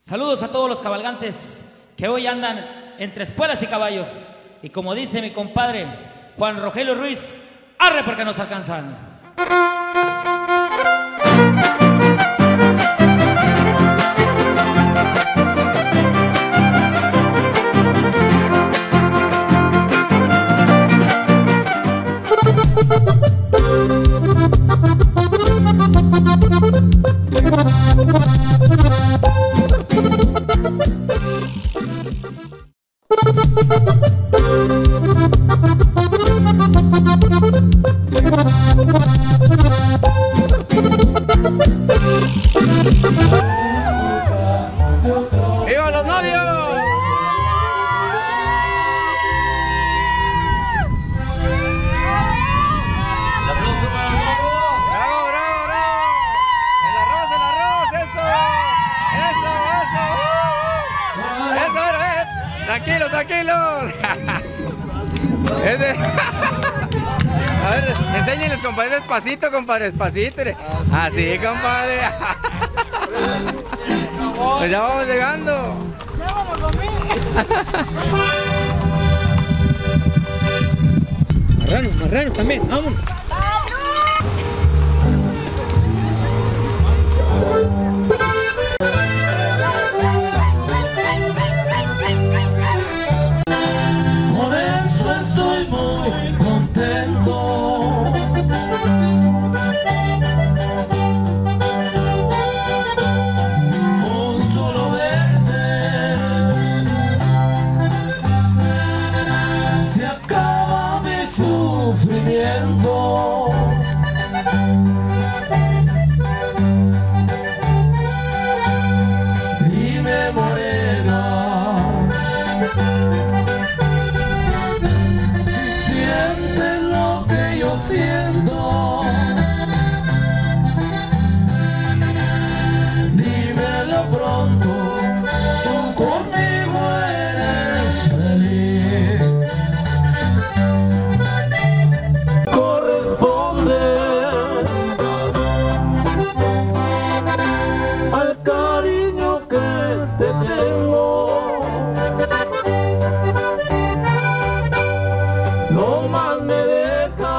Saludos a todos los cabalgantes que hoy andan entre espuelas y caballos. Y como dice mi compadre Juan Rogelio Ruiz, arre porque nos alcanzan. ¡Viva los novios! ¡Un aplauso para el novo! ¡Bravo, bravo, bravo! ¡El arroz, eso! ¡Eso! ¡Tranquilos, tranquilos! A ver, enséñenles, compadre, despacito, compadre, despacito. Así, compadre. Pues ya vamos llegando. Marranos también, vámonos. Por eso estoy muy contento. Con solo verte se acaba mi sufrimiento. Dime, morena, sientes lo que yo siento. Dímelo pronto, tú conmigo eres feliz. Corresponde al cariño que te tengo. No más me deja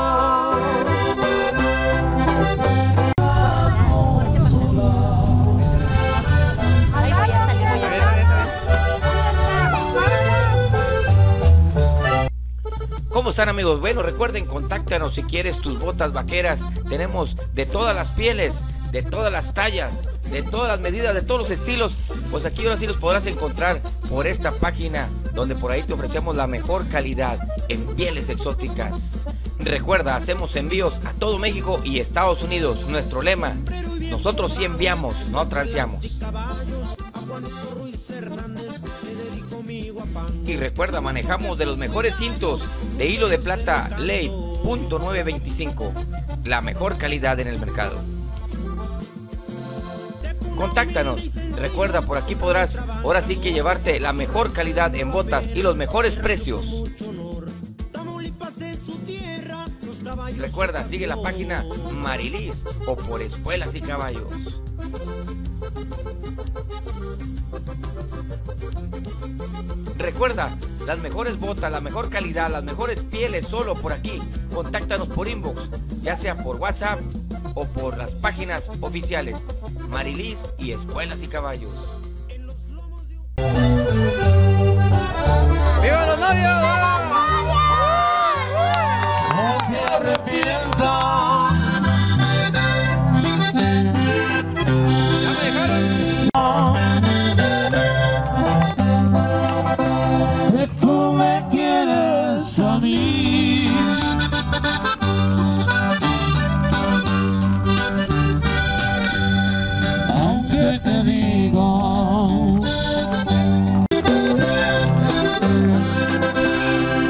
¿Cómo están, amigos? Bueno, recuerden, contáctanos si quieres tus botas vaqueras. Tenemos de todas las pieles, de todas las tallas, de todas las medidas, de todos los estilos. Pues aquí ahora sí los podrás encontrar por esta página, donde por ahí te ofrecemos la mejor calidad en pieles exóticas. Recuerda, hacemos envíos a todo México y Estados Unidos. Nuestro lema: nosotros sí enviamos, no transeamos. Y recuerda, manejamos de los mejores cintos de hilo de plata Ley .925, la mejor calidad en el mercado. Contáctanos. Recuerda, por aquí podrás ahora sí que llevarte la mejor calidad en botas y los mejores precios. Recuerda, sigue la página Marilis o por Espuelas y Caballos. Recuerda, las mejores botas, la mejor calidad, las mejores pieles solo por aquí. Contáctanos por inbox, ya sea por WhatsApp o por las páginas oficiales Marilis y Espuelas y Caballos. ¡Viva los novios! no te arrepientas. ¡Ya me dejaron! Que tú me quieres a mí. Aunque te digo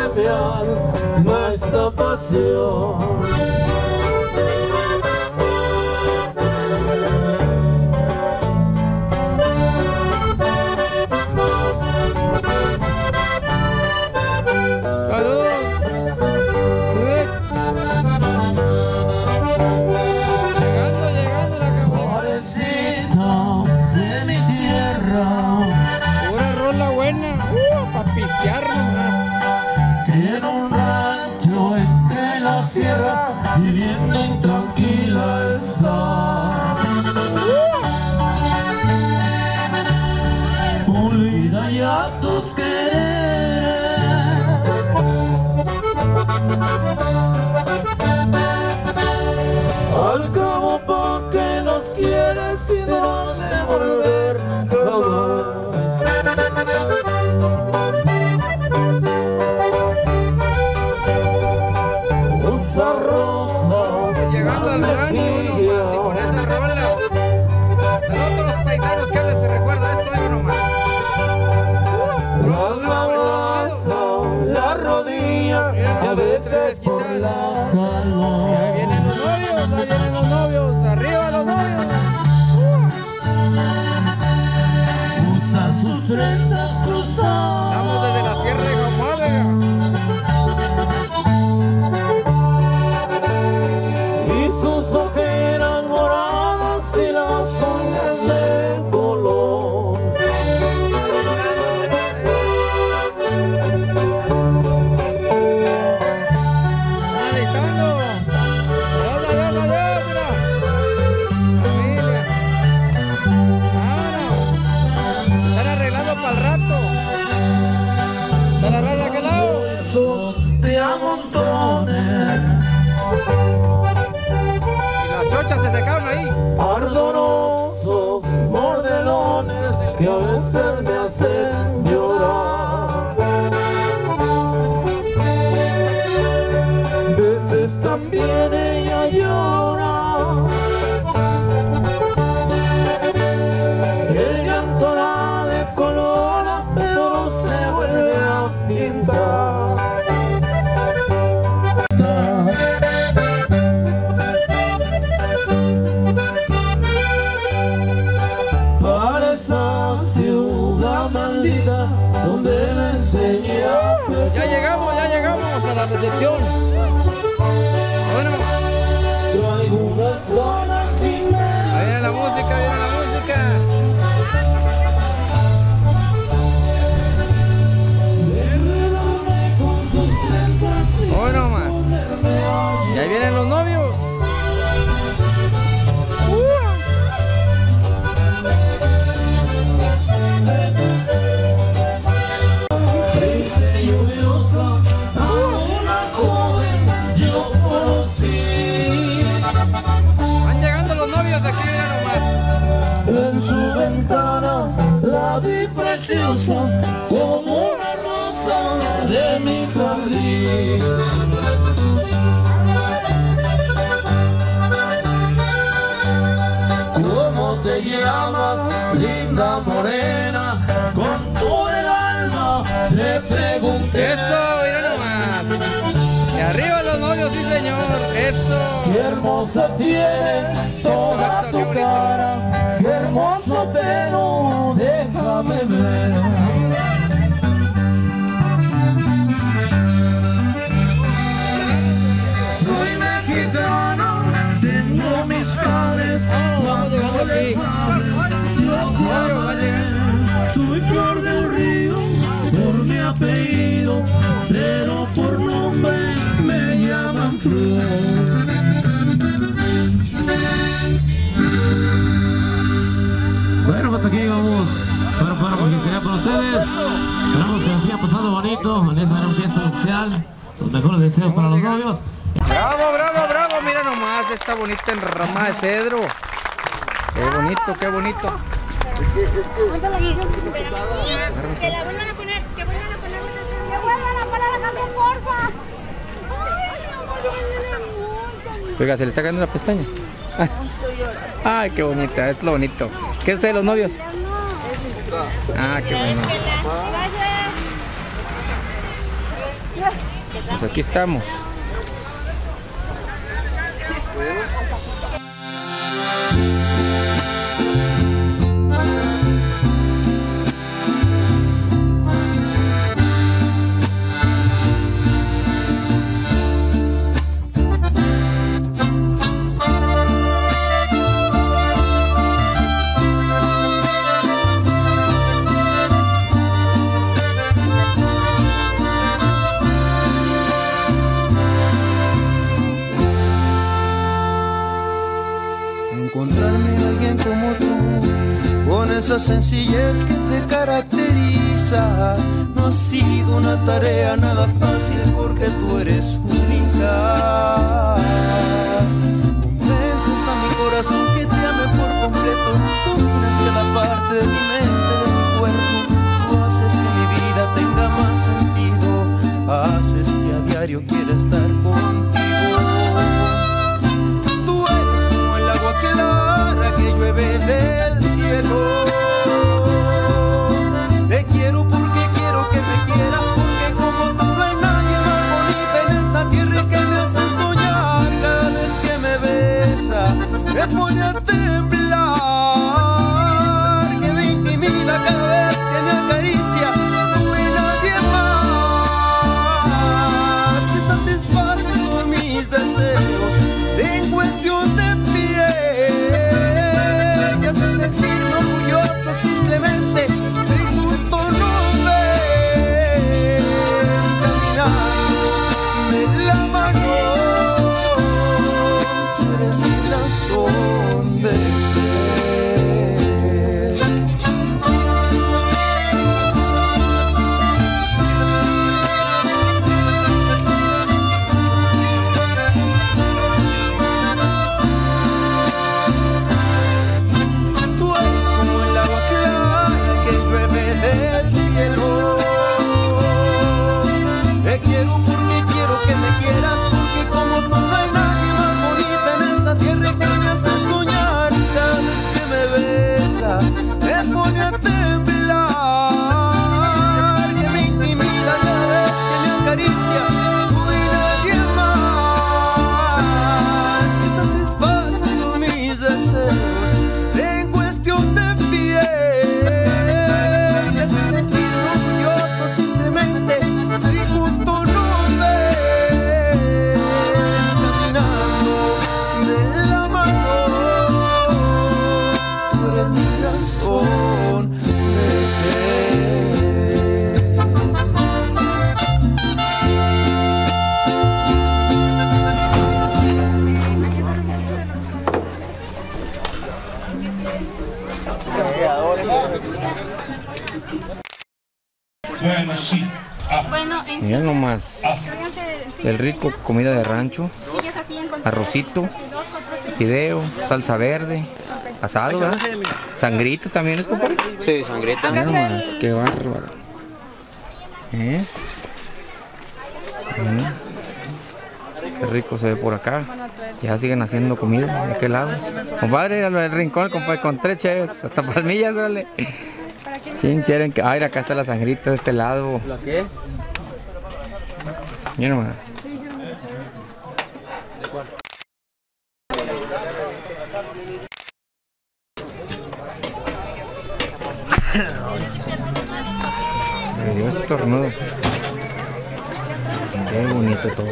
mi alma esta pasión. En un rancho entre las sierras, viviendo intranquila está. Olvida ya tus quereres, al cabo pa' que nos quieres y no de volver jamás. Llegando al rancho y con esa rola saludos a los paisanos que les recuerda esto yo nomás. La rodilla a veces por la calor. Ahí vienen los novios, arriba los novios. Usa sus trenzas cruzadas. Estamos desde la sierra de Guamávega. Sus ojeras moradas y las uñas de color. Alistando. Familia. Están arreglando para el rato. ¿Está la raza de aquel lado? De amontones. Chochas se secaron ahí. Ardorosos mordelones que a veces me hacen llorar. Veces también ella llora. El llanto la decolora, pero se vuelve a pintar. Donde me enseñé a pecar. Ya llegamos a la recepción. Bueno, Traigo unas zonas inmensas. ahí viene la música, Enredarme con sus trenzas y Hoy nomás. ponerme a Y ahí vienen los novios. Triste y lluviosa, a una joven yo conocí. Van llegando los novios de aquí, mira nomás. En su ventana la vi preciosa como una rosa de mi jardín. ¿Cómo te llamas, linda morena? Con todo el alma le pregunté. Eso, mira nomás. Y arriba los novios, sí señor. Eso. Qué hermosa tienes toda Qué tu bonito. cara, qué hermoso pelo, déjame ver. Soy mexicano, tengo mis padres, vamos llegando aquí. yo soy flor del río por mi apellido, pero por nombre me llaman Flor. Bueno, hasta aquí vamos para porque sería para ustedes. Esperamos que nos siga pasando bonito en esta gran fiesta oficial. Los mejores deseos para los novios. Bravo, bravo, bravo. Mira nomás esta bonita enramada de cedro. Qué bonito, qué bonito. Que la vuelvan a poner, que vuelvan a poner. Que vuelvan a poner la canción, porfa. Oiga, se le está cayendo la pestaña. Ay, qué bonita, es lo bonito. ¿Qué es usted de los novios? Ah, qué bueno. Pues aquí estamos. Encontrarme a alguien como tú, con esa sencillez que te caracteriza, no ha sido una tarea nada fácil porque tú eres única. Convences a mi corazón que te ame por completo, dominas cada parte de mi mente, de mi cuerpo. Tú haces que mi vida tenga más sentido, haces que a diario quiera estar contigo. Clara que llueve del cielo. Te quiero porque quiero que me quieras, porque como tú no hay nadie más bonita en esta tierra y que me hace soñar. Cada vez que me besa me pone a temblar, que me intimida cada vez que me acaricia. Tú y nadie más, que satisface todos mis deseos en cuestión de sentirme orgulloso simplemente si junto nos ven caminando de la mano. Tú eres mi razón de ser. Me pone a temblar, que me intimida cada vez que me acaricia. Tú y nadie más, que satisface todos mis deseos en cuestión de piel. Me hace sentirme orgulloso simplemente si junto nos ven caminando de la mano. Tú eres mi razón de ser. Bueno, sí. Bueno, Mira nomás, el rico comida de rancho, arrocito, fideo, salsa verde, asado, ¿verdad? Sangrito también es, compadre. Sí, sangrita. Mira nomás, qué bárbaro. Qué rico se ve por acá. Ya siguen haciendo comida de aquel lado. Compadre, al rincón, compadre, con 3 cheves, hasta palmillas, dale. Sin cheren, ay, acá está la sangrita de este lado. ¿La qué? Mira nomás. Me dio estornudo. Qué bonito todo.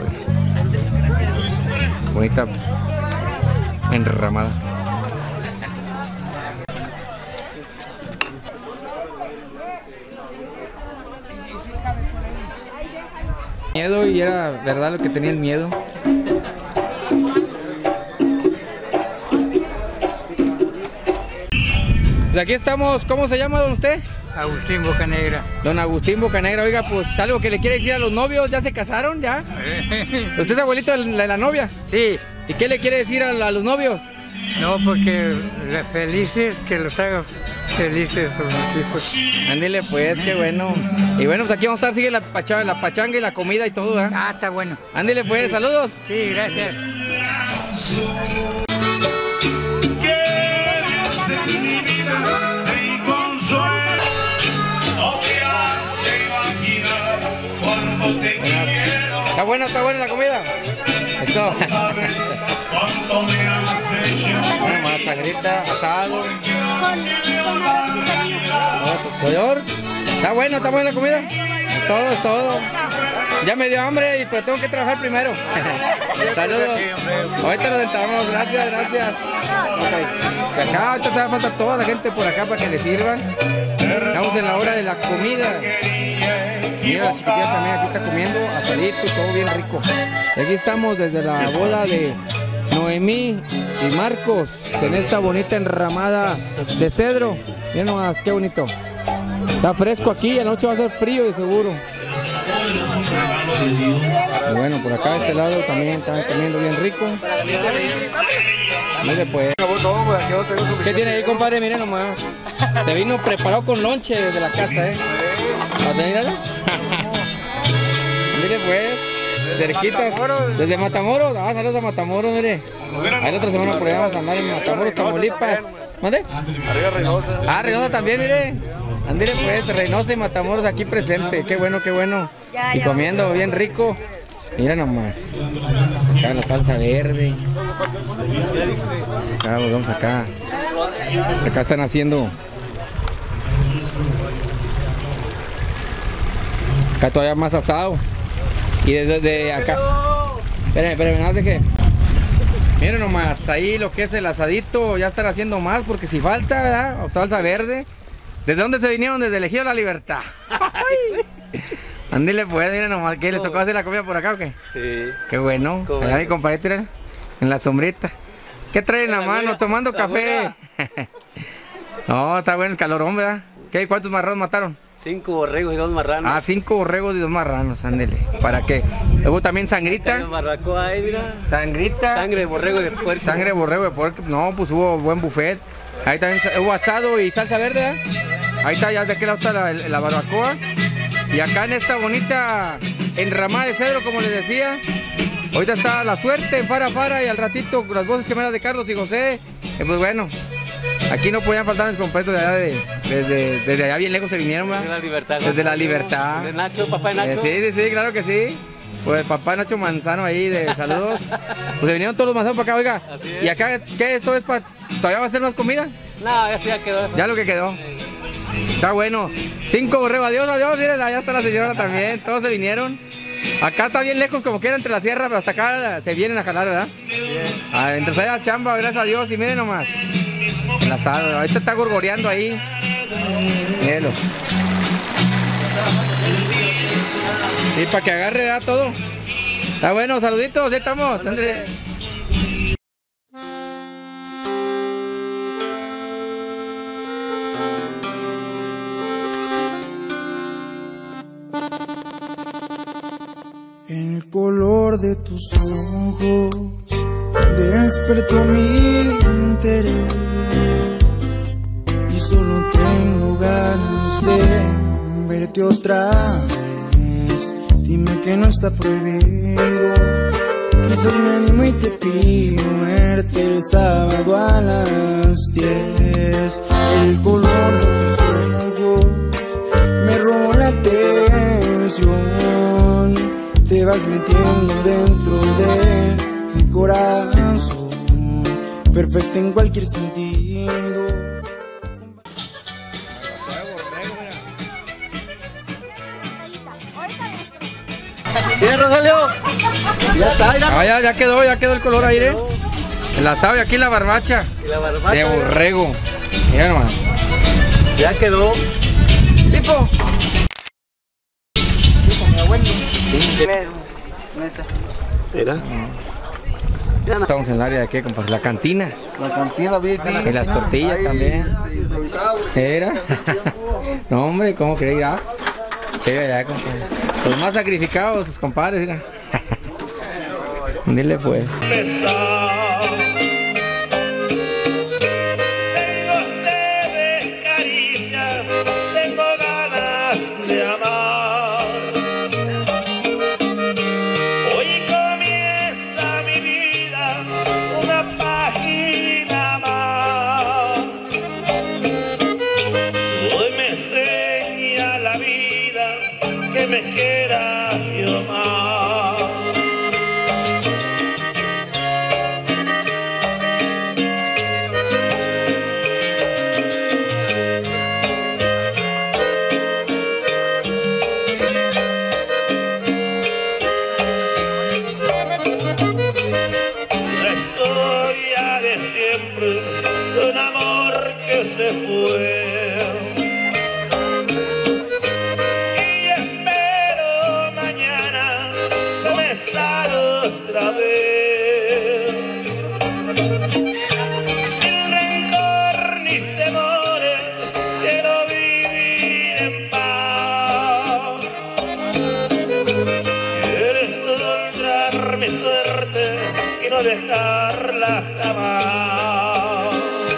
Bonita enramada. Miedo, y era verdad lo que tenía el miedo. Pues aquí estamos. ¿Cómo se llama don usted? Agustín Bocanegra. Don Agustín Bocanegra. Oiga, pues algo que le quiere decir a los novios. ¿Ya se casaron? ¿Ya? ¿Usted es abuelito de la novia? Sí. ¿Y qué le quiere decir a los novios? No, porque felices, que los haga felices a mis hijos. Ándele pues, qué bueno. Y bueno, pues aquí vamos a estar, sigue la pachanga y la comida y todo, ¿eh? Ah, está bueno. Ándele pues, saludos. Sí, gracias. No te hace imaginar cuando te quiero. Está buena la comida. Eso. Bueno, más sangrita, asado. Señor, está buena la comida. Es todo. Ya me dio hambre y pues tengo que trabajar primero. Saludos. Ahorita nos sentamos, gracias. Okay. Acá ahorita te falta toda la gente por acá para que le sirvan. Estamos en la hora de la comida. Mira, la chiquilla también aquí está comiendo asadito y todo bien rico. Aquí estamos desde la boda de Noemí y Marcos en esta bonita enramada de cedro. Miren nomás, qué bonito. Está fresco aquí, anoche va a ser frío de seguro. Y bueno, por acá de este lado también están comiendo bien rico. Mire pues. ¿Qué tiene ahí, compadre? Miren nomás. Se vino preparado con lonche desde la casa, Mire pues, cerquitas, desde Matamoros. Saludos a Matamoros, mire. Ahí la otra semana por allá vamos a andar en Matamoros, Tamaulipas. ¿Dónde? Arriba Reynosa. Reynosa también, mire. Andile pues, Reynosa y Matamoros aquí presente. Qué bueno. Y comiendo bien rico. Mira nomás. Acá la salsa verde. Acá, vamos acá. Acá están haciendo. Acá todavía más asado. Y desde acá. Espérenme, nada de que. Miren nomás, ahí lo que es el asadito, ya están haciendo más porque si falta, ¿verdad? O salsa verde. ¿Desde dónde se vinieron? Desde el Ejido de la Libertad. Andile pues, miren nomás, ¿qué les tocó hacer la comida por acá o qué? Sí. Qué bueno. Allá mi compadre, en la sombrita. ¿Qué traen en la mano? Tomando café. No, está bueno el calorón, ¿verdad? ¿Qué? ¿Cuántos marranos mataron? 5 borregos y 2 marranos. 5 borregos y 2 marranos, ándele. ¿Para qué? Luego también sangrita. Barbacoa ahí, mira. Sangrita. Sangre de borrego de puerco. Sangre de borrego de puerco. No, pues hubo buen buffet. Ahí también hubo asado y salsa verde, ¿eh? Ahí está, ya de aquel lado está la barbacoa. Y acá en esta bonita enramada de cedro, como les decía. Ahorita está la suerte en Fara y al ratito las voces gemelas de Carlos y José. Pues bueno. Aquí no podían faltar los completos de allá desde allá bien lejos se vinieron, ¿verdad? Desde la Libertad. Desde la Libertad. ¿De Nacho, papá de Nacho? Sí, claro que sí. Pues el papá Nacho Manzano ahí de saludos. Pues se vinieron todos los manzanos para acá, oiga. ¿Y acá qué? ¿Esto es para... ¿Todavía va a ser más comida? No, ya quedó eso. Ya lo que quedó. Está bueno. 5 borregos, adiós, miren, allá está la señora también. Todos se vinieron. Acá está bien lejos como quiera entre la sierra, pero hasta acá se vienen a jalar, ¿verdad? Entonces allá chamba, gracias a Dios, y miren nomás. El asado, ahorita está gorgoreando ahí. Mírenlo. Y para que agarre ya todo. Está bueno, saluditos, ya estamos. El color de tus ojos despertó mi interés y solo tengo ganas de verte otra vez. Dime que no está prohibido, quizás me animo y te pido verte el sábado a las 10. El color de tus ojos me robó la atención. Te vas metiendo dentro de mi corazón, perfecta en cualquier sentido. ¿Bien, Rogelio? Ya está, ya quedó el color ahí, el asado y aquí la barbacha. Y la barbacha de borrego. Mira nomás. Ya quedó. Tipo. Mira. Estamos en el área de qué, compadre, la cantina. La cantina, bien. Y las tortillas ahí, también. Improvisado. Era. No, hombre, ¿cómo creí? Ya. Llega ya, compadre. Los más sacrificados, sus compadres, mira. Dile pues. Me quiera yo más. fue. Y espero mañana comenzar otra vez. Sin rencor ni temores, quiero vivir en paz. Quiero encontrar mi suerte y no dejarla jamás.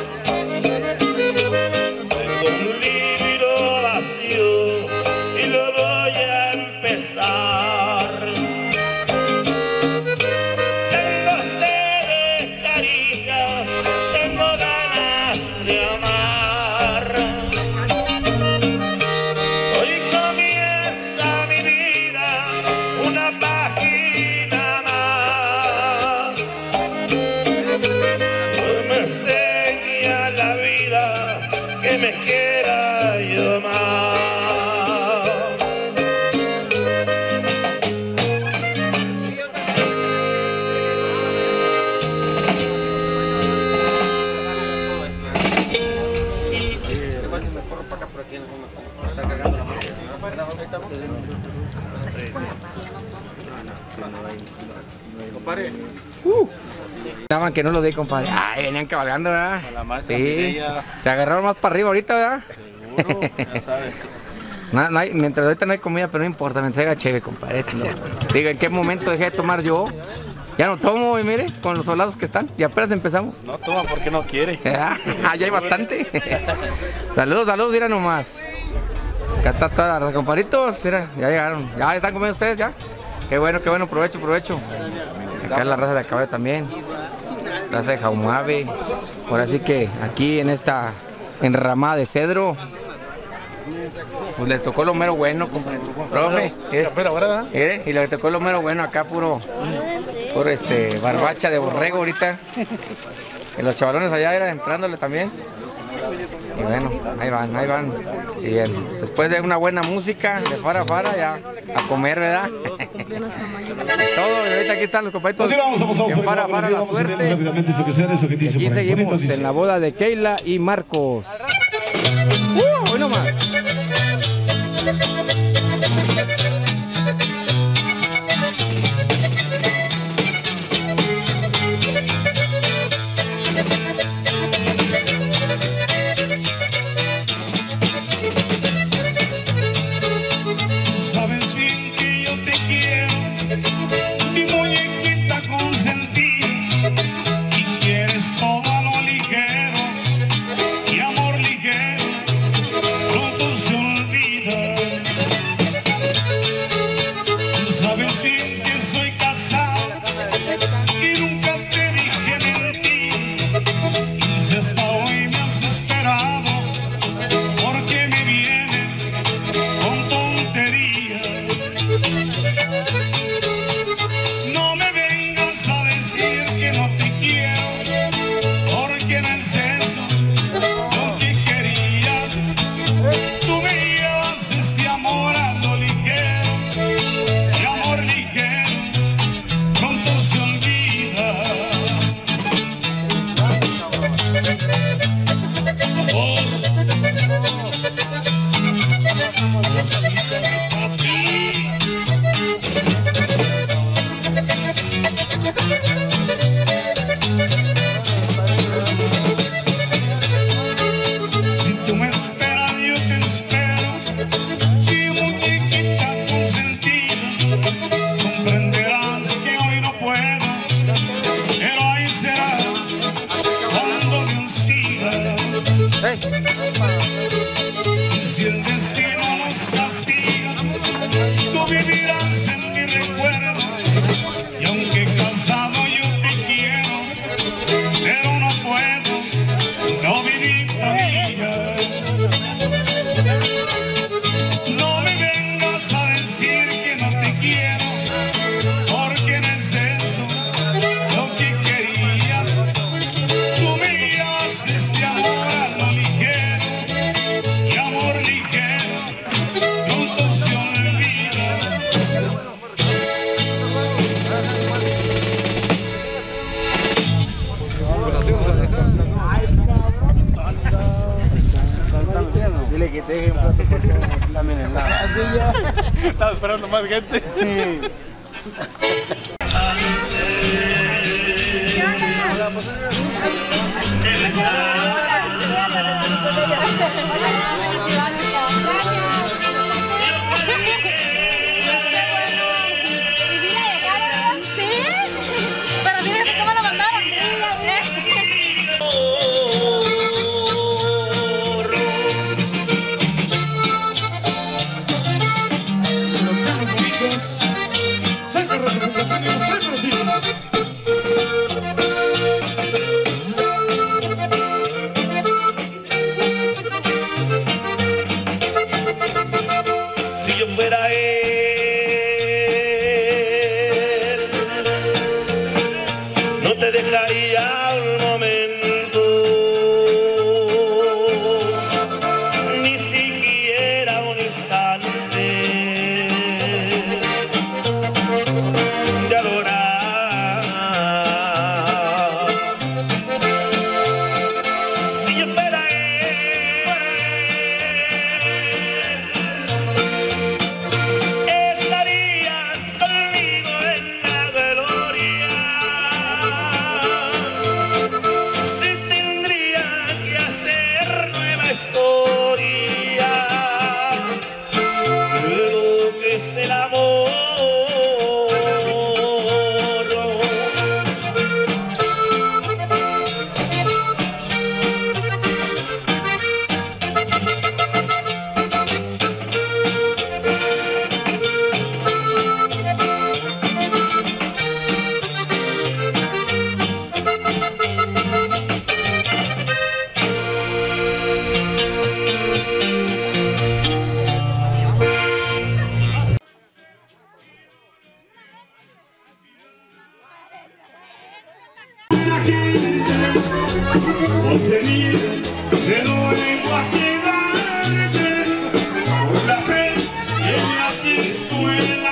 Tengo un libro vacío y lo voy a empezar. Tengo sed de caricias, tengo ganas de amar. Hoy comienza mi vida, una página más. Hoy me enseña la vida que me quiera yo más. Estaban que no lo di, compadre. Ay, venían cabalgando, ¿verdad? La maestra Sí. Mireya. Se agarraron más para arriba ahorita, ¿verdad? Seguro, ya sabes. No hay, mientras ahorita no hay comida, pero no importa, me traiga chévere, compadre. Si no. Digo, ¿en qué momento dejé de tomar yo? Ya no tomo, y mire, con los soldados que están. Y apenas empezamos. No toma porque no quiere. Ya hay bastante. Saludos, saludos, mira nomás. Acá está toda los compadritos, mira, ya llegaron. ¿Ya están comiendo ustedes ya? Qué bueno, provecho, provecho. Acá es la raza de caballo también. Raza de Jaumabe. Ahora sí que aquí en esta enramada de cedro, pues le tocó lo mero bueno, compadre. Profe, y le tocó lo mero bueno acá, puro barbacha de borrego ahorita. Y los chavalones allá eran entrándole también. Y bueno, ahí van. Y bien, después de una buena música, de fara ya a comer, ¿verdad? Todo, y ahorita aquí están los compañeros. En fara la suerte. Y aquí seguimos en la boda de Keila y Marcos. Hoy nomás. Sabes bien que yo te quiero, mi muñequita consentida, y quieres todo a lo ligero, y amor Dejen un plato porque también en la... Estaba esperando más gente. Pero fíjate cómo lo mandaron. Saca representación y los premios, tío. Si yo fuera él, no te dejaría un momento, ni siquiera un instante de adorar. Si yo fuera estarías conmigo en la gloria. Si tendría que hacer nueva historia de lo que es el amor. Por seguir de nuevo a quedarte por la fe que me has visto en la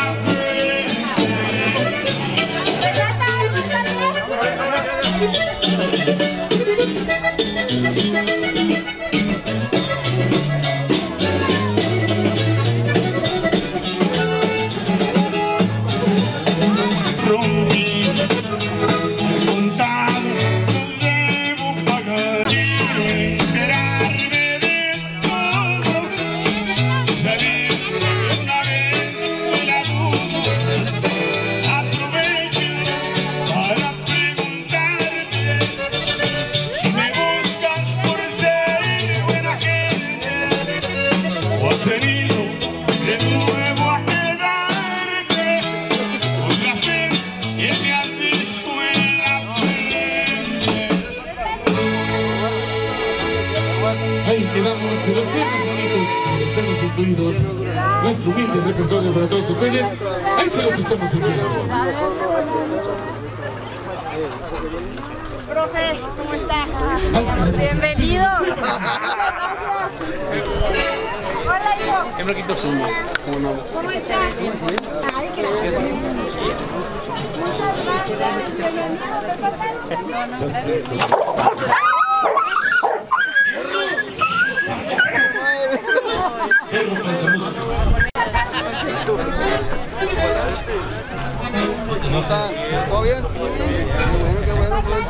Ahí quedamos, que los temas bonitos, los temas incluidos, nuestro humilde repertorio para todos ustedes, ahí se los estamos enviando. Profe, ¿cómo está? Bienvenido. Hola, hijo. Siempre quito su... ¿Cómo está? Ay, gracias. Muchas gracias. ¿Cómo está? ¿Todo bien? Qué bueno, provecho.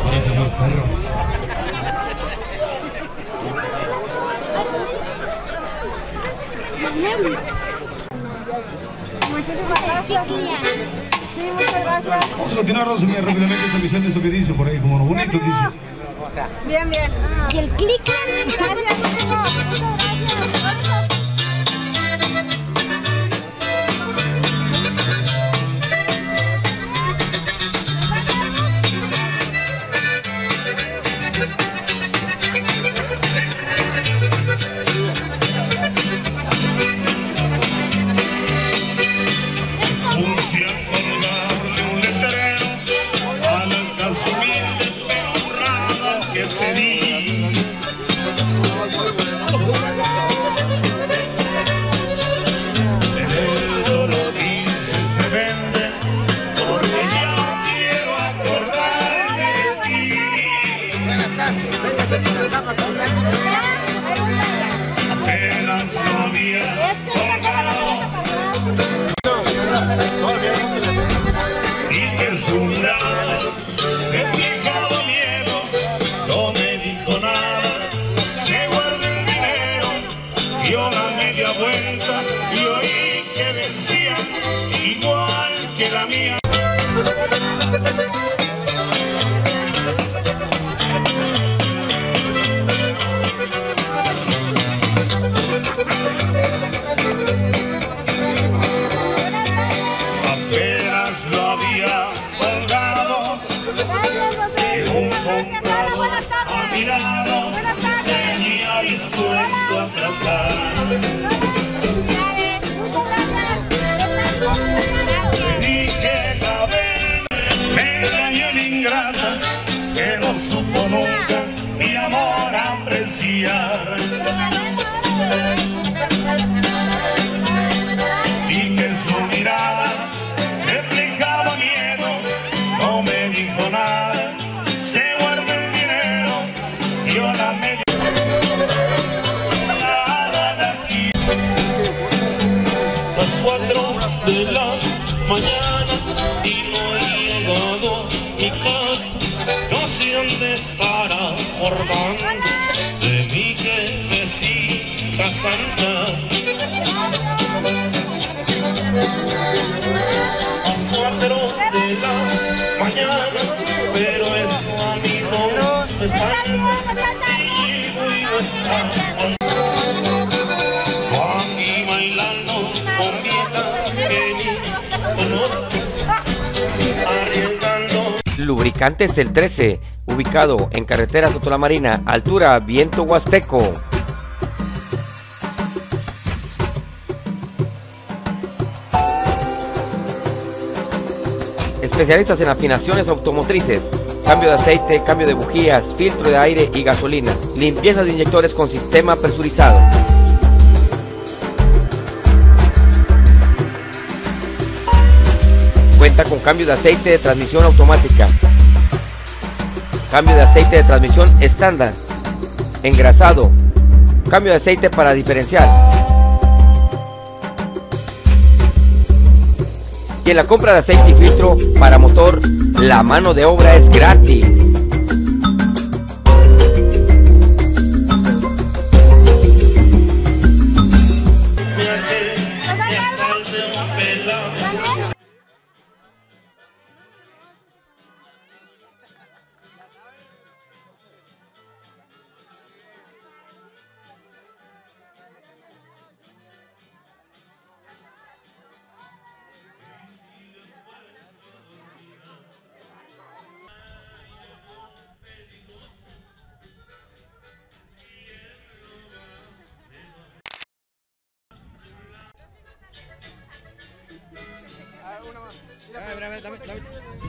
Muchísimas gracias. Sí, muchas gracias. Vamos a continuar, Rosalía, rápidamente esta misión de eso que dice por ahí, como lo bonito dice. Bien, bien. Y el clic. Gracias, muchas gracias. Puse a colgarle un letrero al alcance humilde pero honrado que te di. En eso lo dice se vende porque yo quiero acordarme de ti. Pero Apenas lo había colgado y un comprador a mi lado venía dispuesto a tratar. Y que la vez me dañó el ingrata que no supo nunca mi amor apreciar. Y que su mirada reflejaba miedo, no me dijo nada, se guardó el dinero, dio la media. Las 4 de la mañana y no he llegado a mi casa, no sé dónde estará formando de mi jefecita santa. Las 4 de la mañana, pero es tu amigo, no está, sí, y no está. Aquí bailando con viejas que ni conozco, arriesgando. Lubricantes El 13, ubicado en carretera Sotolamarina, altura Viento Huasteco. Especialistas en afinaciones automotrices, cambio de aceite, cambio de bujías, filtro de aire y gasolina, limpieza de inyectores con sistema presurizado. Cuenta con cambio de aceite de transmisión automática, cambio de aceite de transmisión estándar, engrasado, cambio de aceite para diferencial. Y en la compra de aceite y filtro para motor, la mano de obra es gratis. Dame.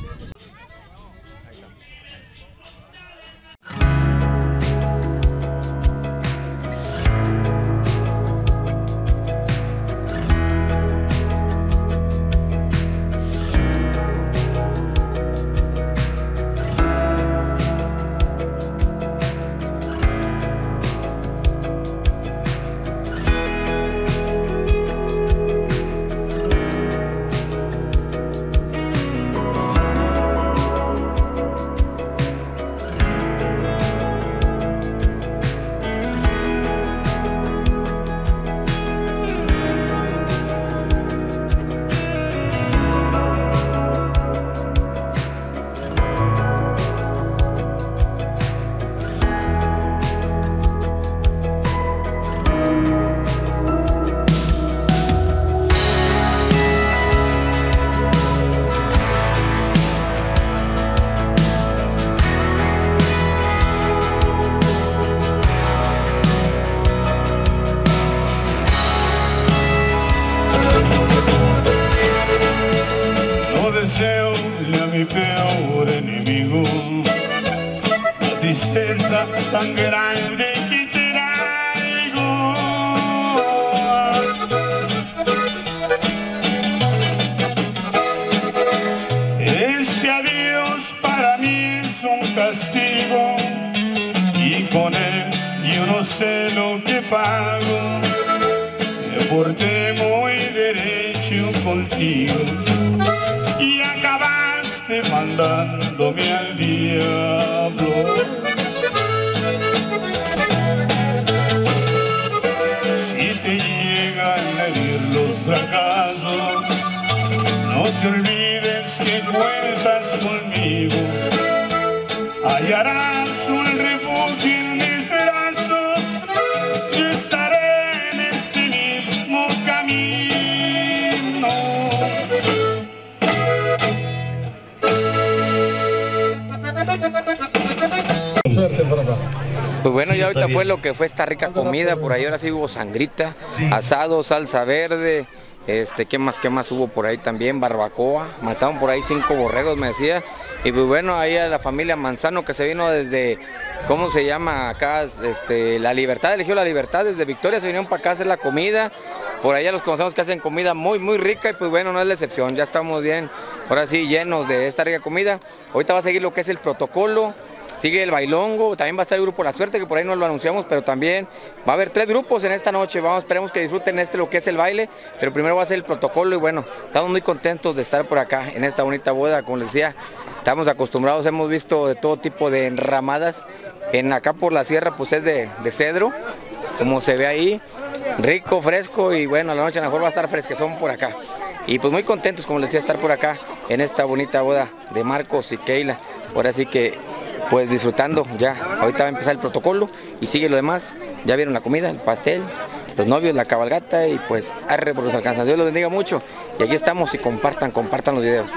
Desearle a mi peor enemigo la tristeza tan grande que traigo. Este adiós para mí es un castigo y con él yo no sé lo que pago. Me porté muy derecho contigo y acabaste mandándome al diablo. Si te llegan a herir los fracasos, no te olvides que que cuentas conmigo, hallarás un refugio en mis brazos y estaré en este mismo camino. Pues bueno, ya ahorita fue lo que fue esta rica comida, por ahí ahora sí hubo sangrita, asado, salsa verde, ¿qué más hubo por ahí también? Barbacoa, mataron por ahí 5 borregos, me decía. Y pues bueno, ahí a la familia Manzano que se vino desde, ¿cómo se llama acá? La Libertad, eligió la Libertad, desde Victoria se vinieron para acá a hacer la comida. Por allá los conocemos que hacen comida muy rica y pues bueno, no es la excepción, ya estamos bien, ahora sí llenos de esta rica comida. Ahorita va a seguir lo que es el protocolo. Sigue el bailongo, también va a estar el grupo La Suerte, que por ahí no lo anunciamos, pero también va a haber 3 grupos en esta noche. Esperemos que disfruten lo que es el baile, pero primero va a ser el protocolo y bueno, estamos muy contentos de estar por acá en esta bonita boda. Como les decía, estamos acostumbrados, hemos visto de todo tipo de enramadas. Acá por la sierra pues es de cedro, como se ve ahí, rico, fresco y bueno, a la noche a lo mejor va a estar fresquezón por acá. Y pues muy contentos, como les decía, estar por acá en esta bonita boda de Marcos y Keila. Ahora sí que pues disfrutando ya, ahorita va a empezar el protocolo y sigue lo demás. Ya vieron la comida, el pastel, los novios, la cabalgata y pues arre por los alcanzas. Dios los bendiga mucho y aquí estamos y compartan los videos.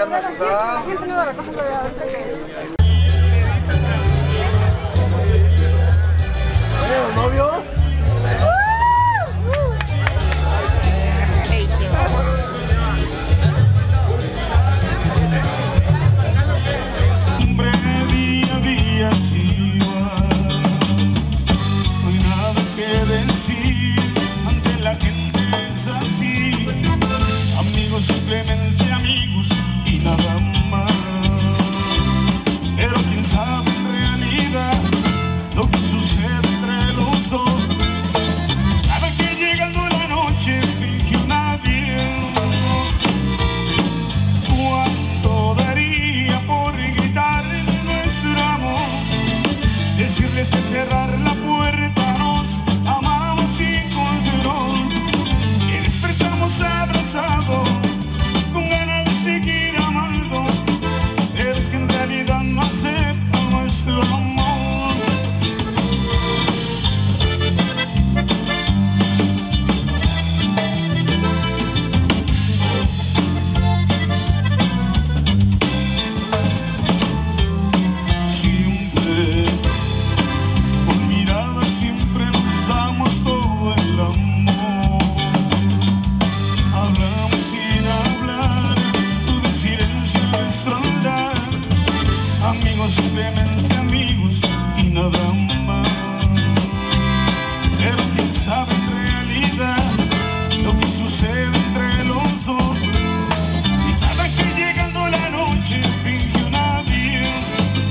Simplemente amigos y nada más. Pero quién sabe en realidad lo que sucede entre los dos. Cada que llegando la noche finge un adiós. ¿Cuánto daría por gritar nuestro amor? Decirles que al cerrar la puerta nos amamos sin control. Que despertamos abrazados con ganas de seguir amando, es que en realidad no acepta nuestro amor. Siempre, con mirada siempre nos damos todo el amor. Hablamos sin hablar, tú de silencio nuestro andar. Amigos, simplemente amigos y nada más. Pero quién sabe en realidad lo que sucede entre los dos. Y cada que llegando la noche finge un adiós.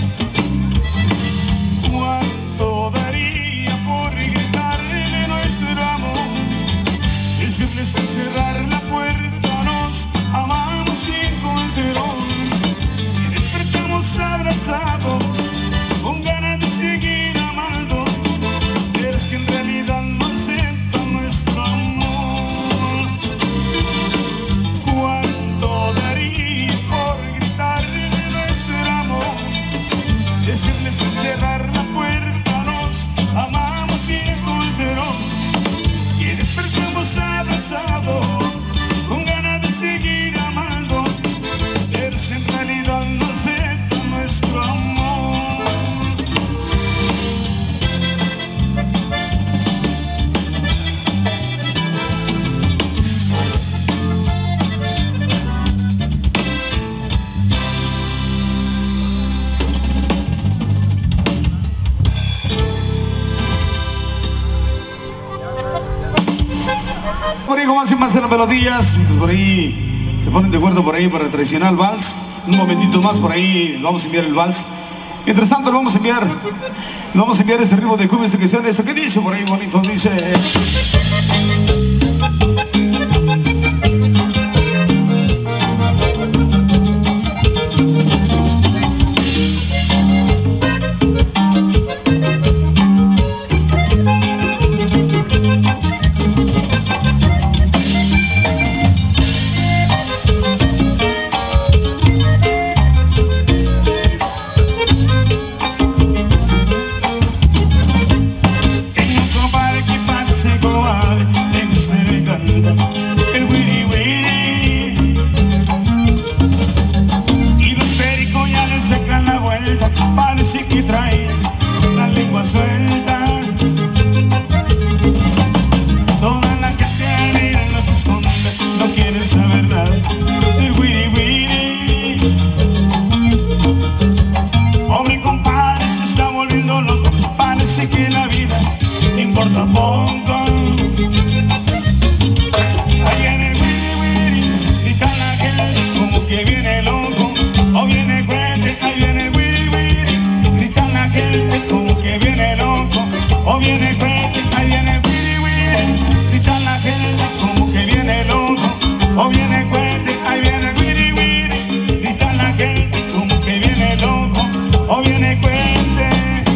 ¿Cuánto daría por gritarle de nuestro amor? Decirles que al cerrar la puerta nos amamos sin control. Y despertamos abrazados con ganas de seguir amando. Pero es que en realidad no acepta nuestro amor. ¿Cuánto daría por gritarle de nuestro amor? Decirles que al cerrar la puerta nos amamos sin control. Y despertamos abrazados con ganas de seguir amando, pero si en realidad no acepta nuestro amor. Por ahí comienzan a hacer las melodías, por ahí se ponen de acuerdo por ahí para el tradicional vals. Un momentito más por ahí vamos a enviar el vals. Mientras tanto le vamos a enviar este ritmo de cumbia, esto que dice por ahí bonito, dice. a poco. Ahí viene Wiri Wiri, grita la gente como que viene loco. O viene Cuete, ahí viene Wiri Wiri, grita la gente como que viene loco. O viene Cuete, ahí viene Wiri Wiri, grita la gente como que viene loco. O viene Cuete, ahí viene Wiri Wiri, grita la gente como que viene loco. O viene Cuete.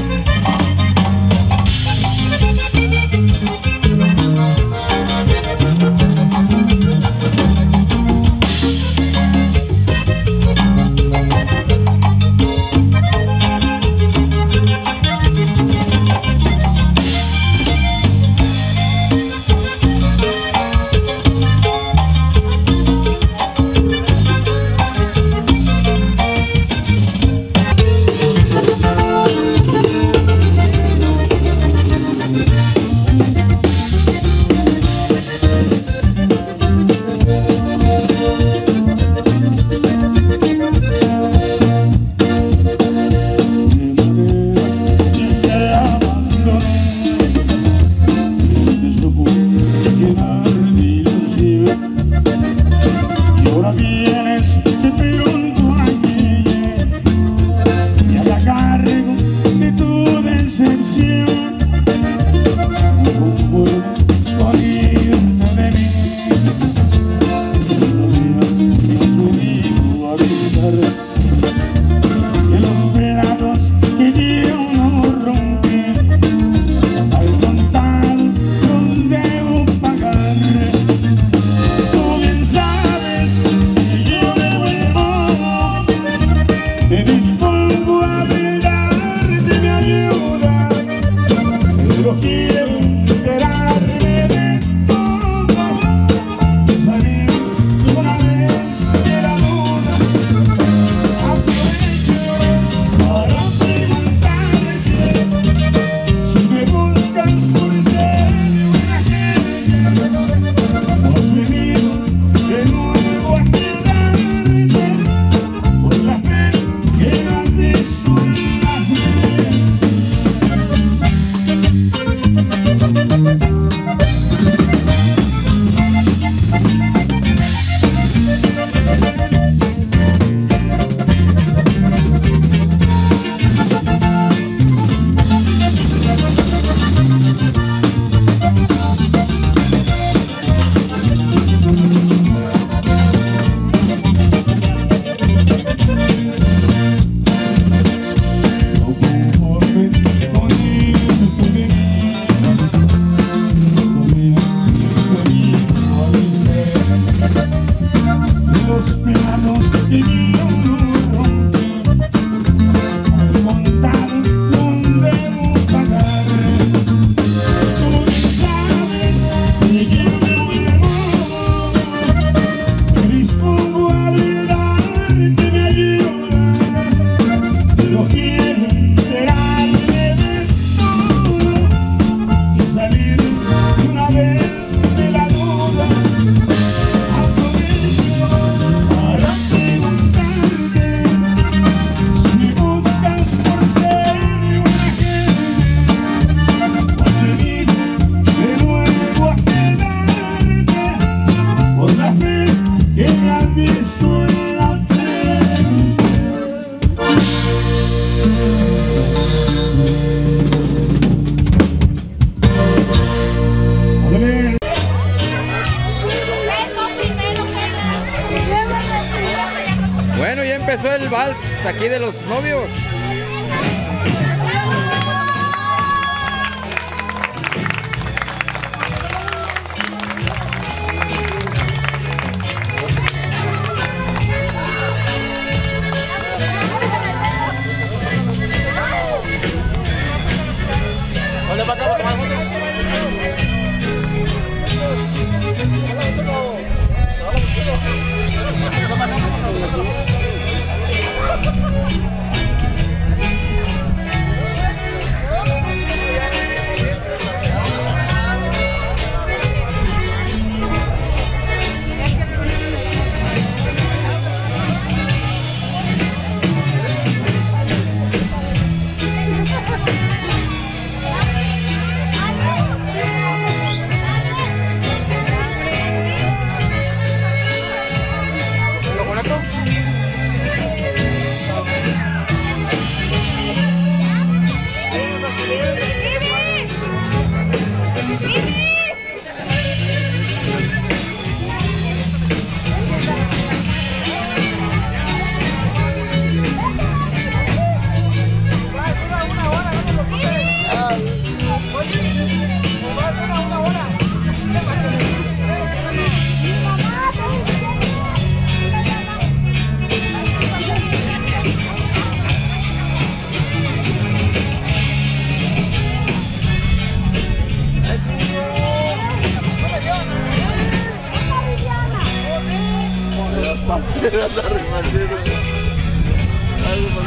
empezó el vals aquí de los novios.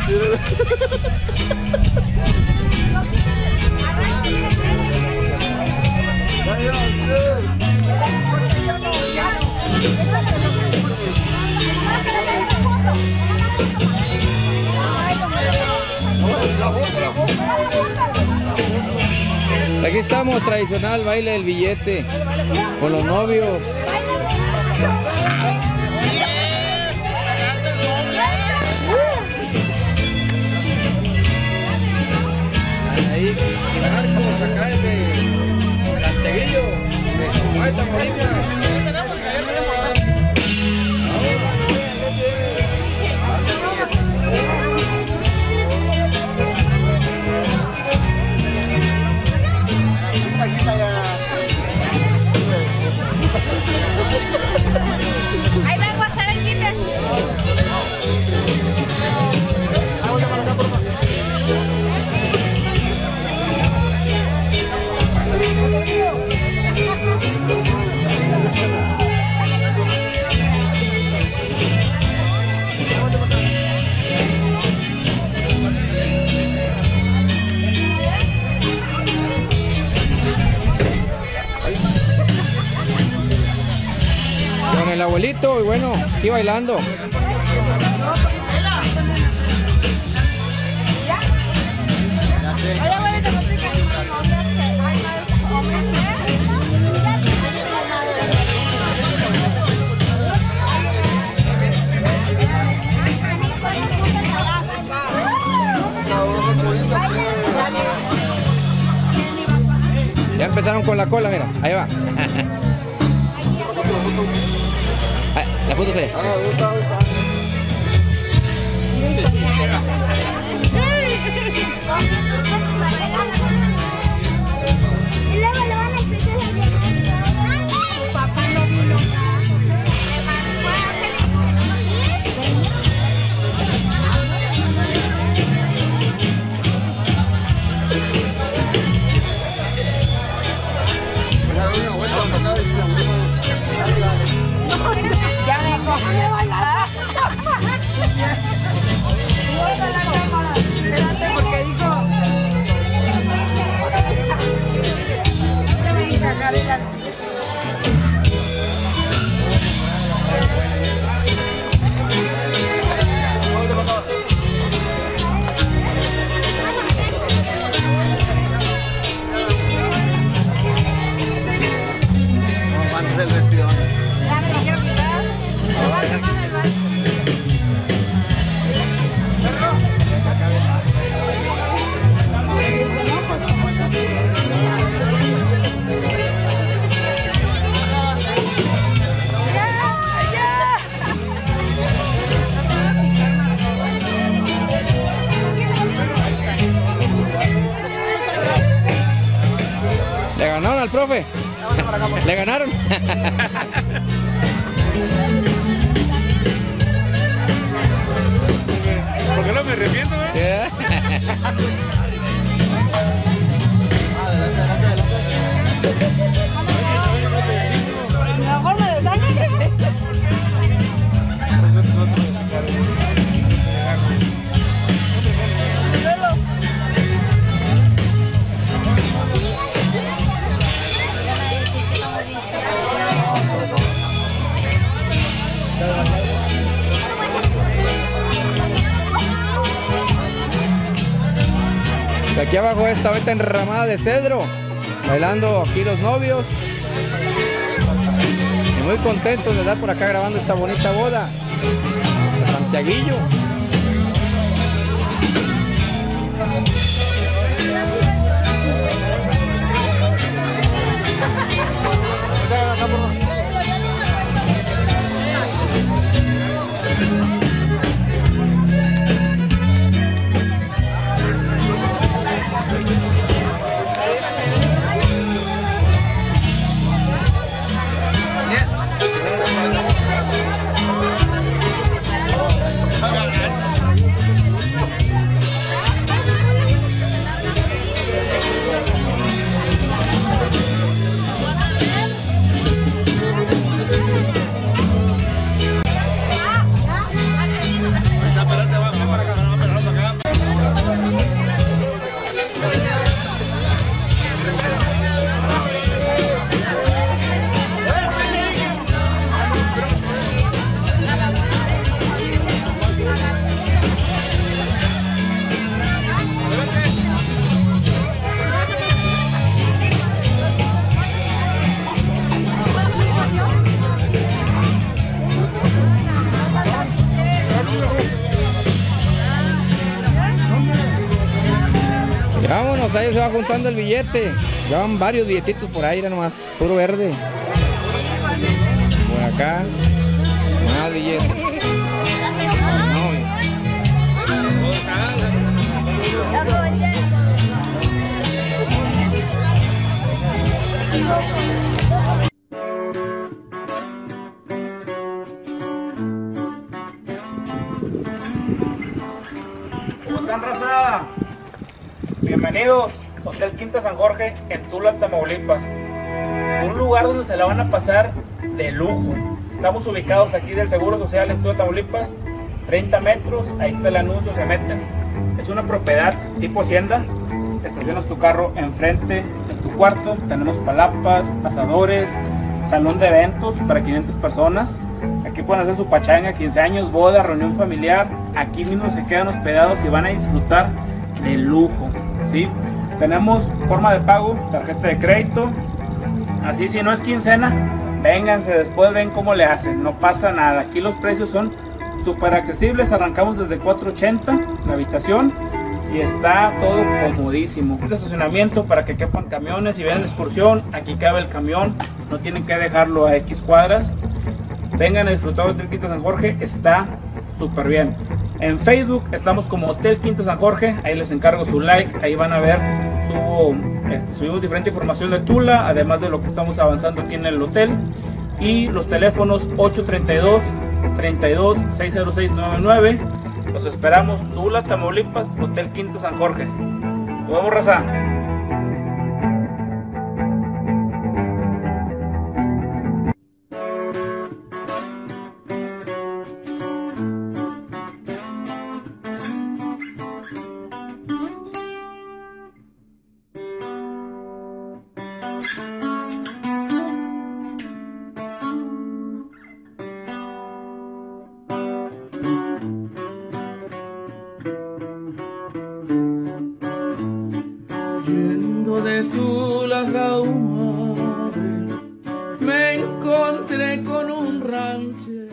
Aquí estamos, tradicional baile del billete con los novios. Ahí, Marcos, acá desde Santiaguillo, de Comal, Tamaulipas. Ahí vengo a hacer el quite. Con el abuelito y bueno, aquí bailando. Ya empezaron con la cola, mira, ahí va. La foto se. Y luego le van a explicar a papá no vino. Ya me cogió la cámara. Espérate porque dijo. Venga, Gabriela. El vestido. Ya me lo quiero quitar. Le ganaron al profe. Le ganaron. Porque no me arrepiento, ¿eh? La forma de sangre. Aquí abajo esta venta enramada de cedro, bailando aquí los novios y muy contentos de estar por acá grabando esta bonita boda de Santiaguillo. Yeah. Vámonos, ahí se va juntando el billete. Ya van varios billetitos por ahí, era nomás, puro verde. Por acá, más billetes. ¿Cómo están, raza? Bienvenidos, Hotel Quinta San Jorge en Tula, Tamaulipas. Un lugar donde se la van a pasar de lujo. Estamos ubicados aquí del Seguro Social en Tula, Tamaulipas. 30 metros, ahí está el anuncio, se meten. Es una propiedad tipo hacienda. Estacionas tu carro enfrente de tu cuarto. Tenemos palapas, asadores, salón de eventos para 500 personas. Aquí pueden hacer su pachanga, 15 años, boda, reunión familiar. Aquí mismo se quedan hospedados y van a disfrutar de lujo, ¿sí? Tenemos forma de pago, tarjeta de crédito. Así, si no es quincena, vénganse después, ven cómo le hacen, no pasa nada. Aquí los precios son súper accesibles, arrancamos desde $480 la habitación y está todo comodísimo. Este estacionamiento para que quepan camiones, si vienen de excursión, aquí cabe el camión, no tienen que dejarlo a X cuadras. Vengan a disfrutar del Hotel Quinta San Jorge, está súper bien. En Facebook estamos como Hotel Quinta San Jorge, ahí les encargo su like, ahí van a ver, subimos diferente información de Tula, además de lo que estamos avanzando aquí en el hotel. Y los teléfonos 832-32-60699. Los esperamos, Tula, Tamaulipas, Hotel Quinta San Jorge. Nos vemos, raza. Yendo de Tula a Jaume, me encontré con un ranchero.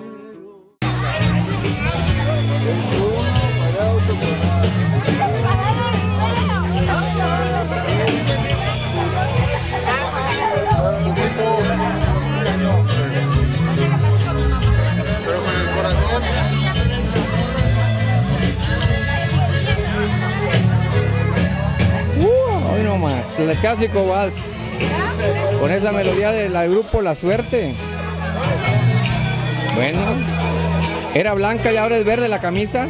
Pero con el corazón. Hoy nomás, el clásico vals. Con esa melodía del grupo La Suerte. Bueno, era blanca y ahora es verde la camisa.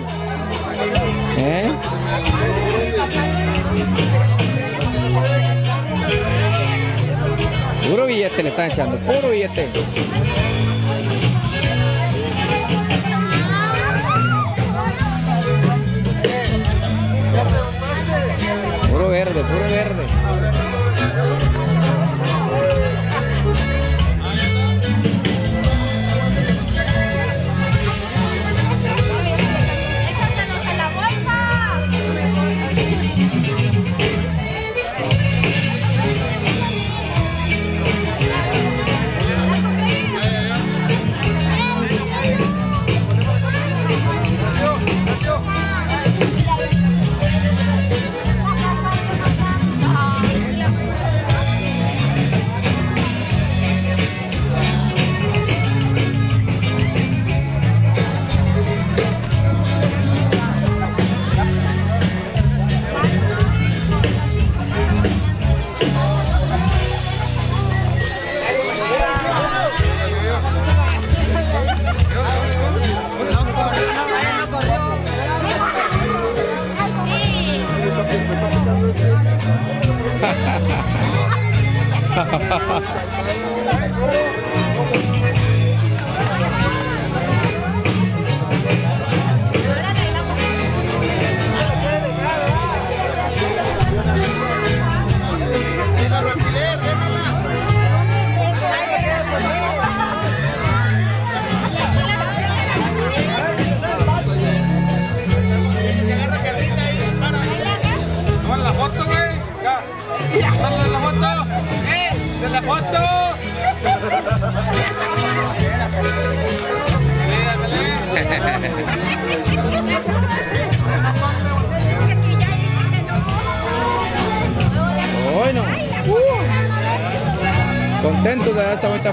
Puro billete le están echando, puro billete. Puro verde, puro verde.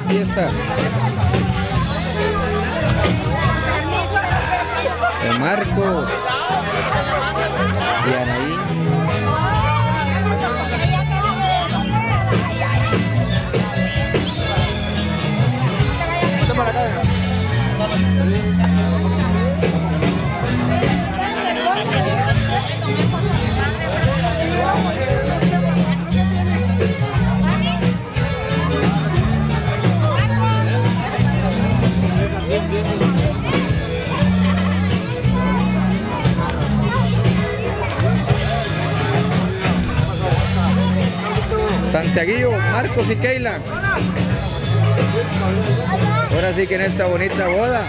fiesta. De Marcos y Anaí. Santiaguillo, Marcos y Keila. Ahora sí que en esta bonita boda.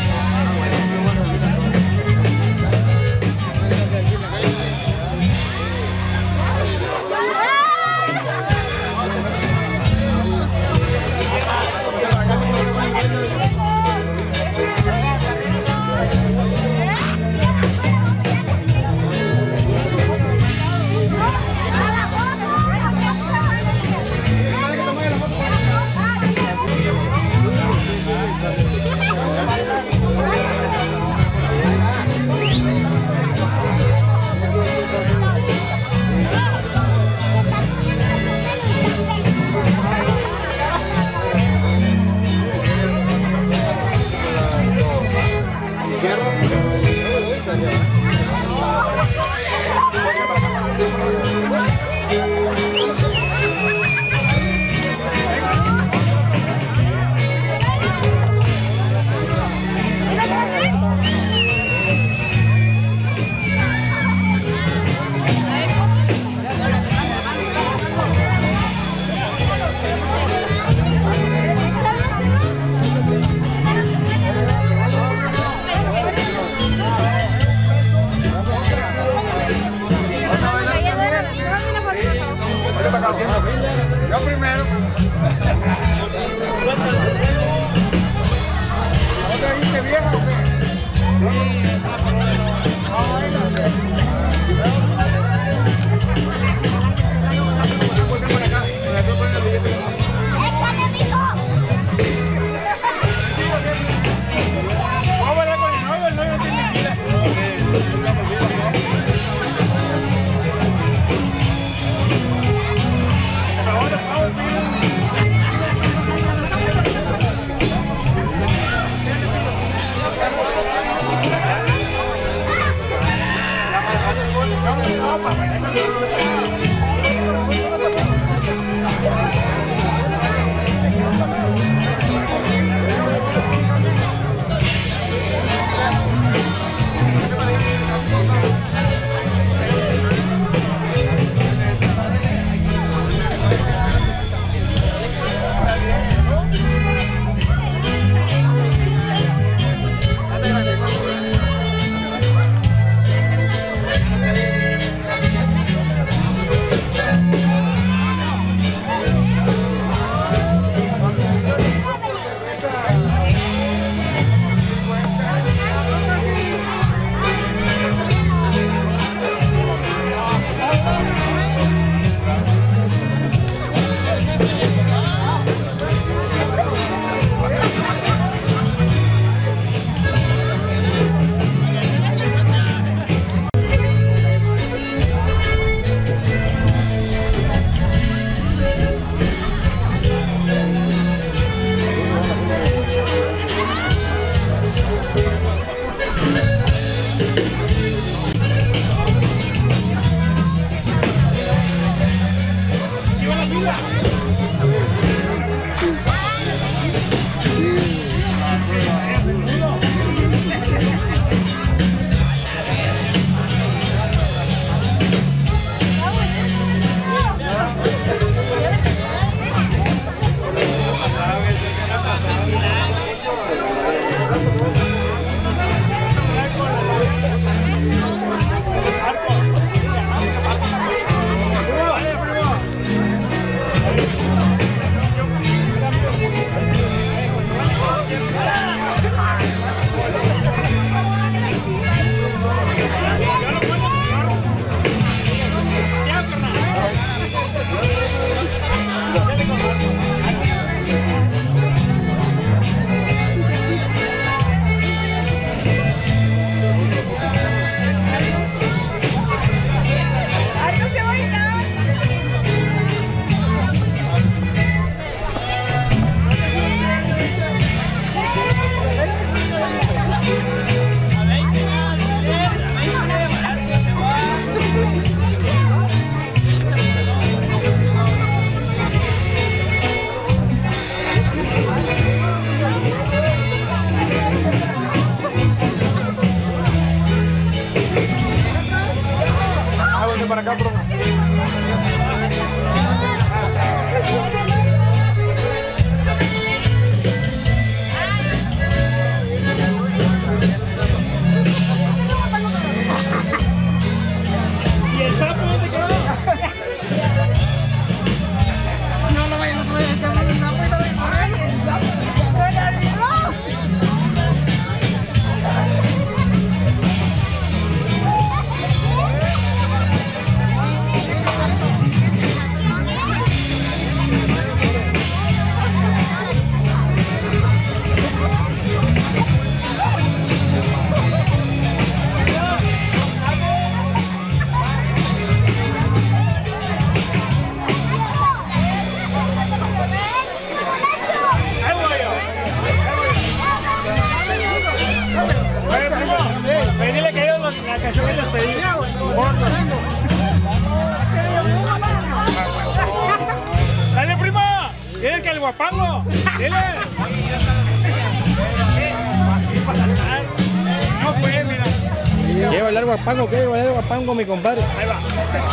Yo primero. ¿No te viste vieja o qué? para acá, profe. ¿Y el sapo dónde quedó? No lo vayan a poder echar el sapo y lo voy a correr. ¡No le olvidó! Dile que yo la canción que les pedí. Dale, primo. Dile que el guapango. Dile. No puede, mira. ¿Quiere bailar guapango? ¿Quiere bailar guapango, mi compadre? Ahí va.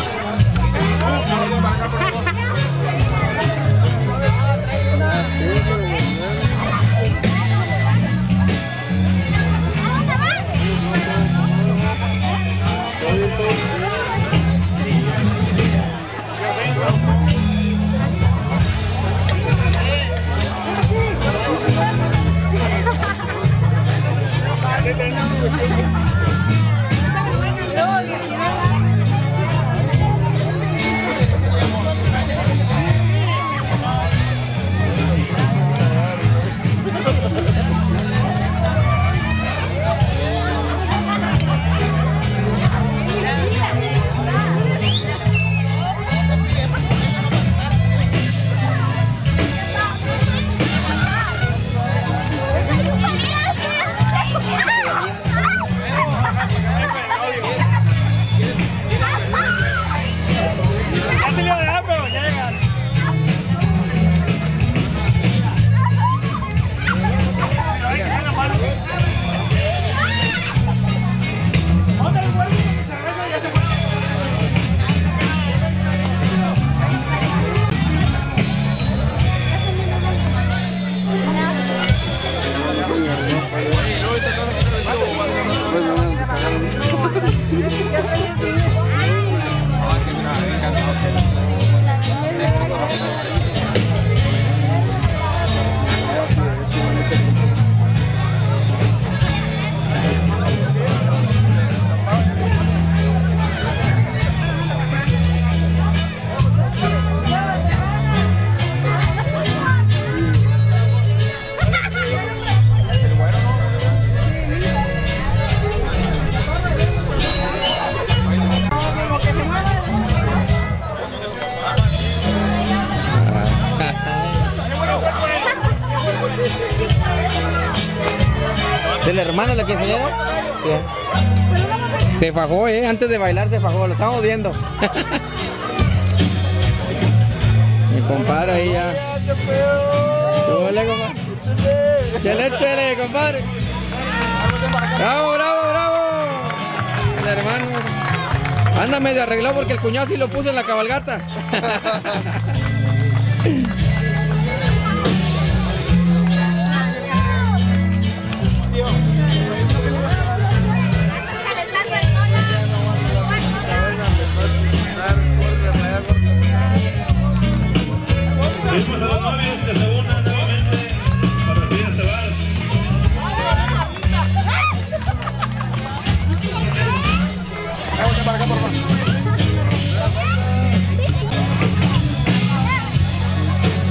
¿De la hermana la quinceañera? Sí. Se fajó, antes de bailar se fajó, lo estamos viendo. Mi compadre ahí ya. Hola, compadre. Chele, compadre. Bravo, bravo, bravo. El hermano anda medio arreglado porque el cuñado sí lo puso en la cabalgata. Pedimos a los novios que se unan nuevamente para el día este vals. Para acá, por favor.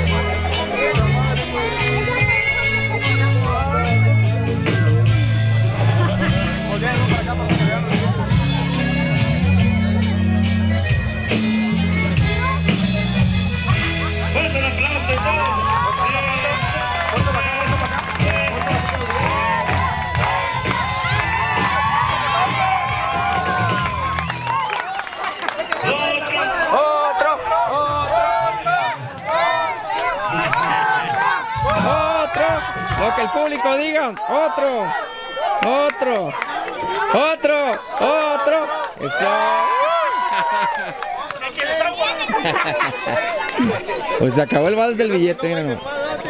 Lo que el público diga. Otro. Eso. Pues se acabó el vals del billete, mira, no.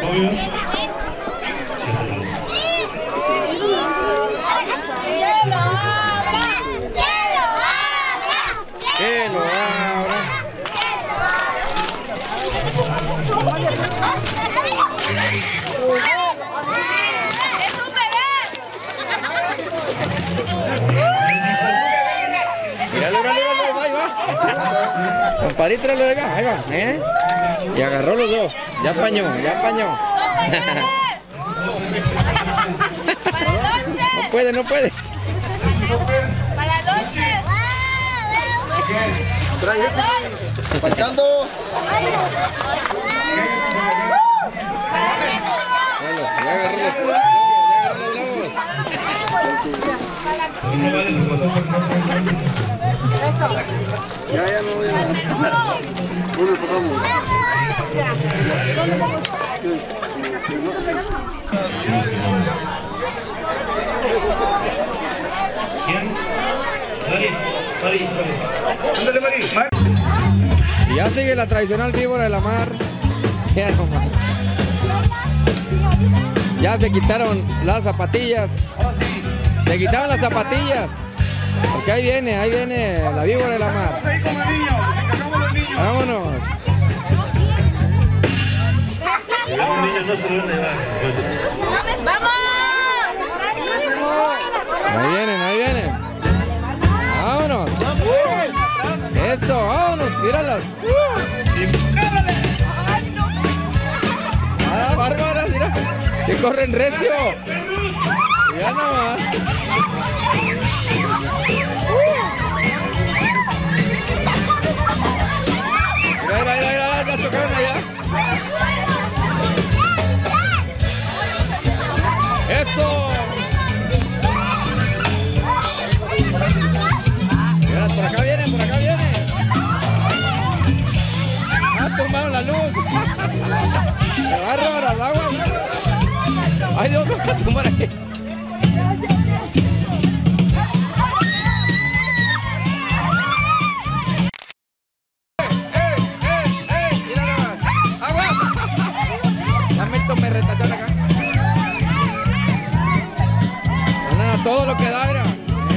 Que lo abra. Ahí va. Compadrito, ahí va, Y agarró los dos. Ya apañó. No puede. Para la noche. Faltando. Ya no voy a dar. ¿Dónde pasamos? ¿Quién? Mari. Ándale, Mari. Y ya sigue la tradicional víbora de la mar. Ya se quitaron las zapatillas. Se quitaron las zapatillas. Porque ahí viene la víbora de la mar. Vámonos. Ahí vienen. Vámonos. Eso, vámonos, tíralas. Ah, bárbaras, mira. Que corren recio. Ya nomás. Mira, ya chocaron allá. ¡Eso! Mira, por acá vienen. Tumbaron la luz. ¡Qué bárbaro, al agua! ¡Ay, Dios, me va a tumbar aquí! ¡Mira nomás! ¡Agua! Ya me retachón acá. Nada, todo lo que da, mira.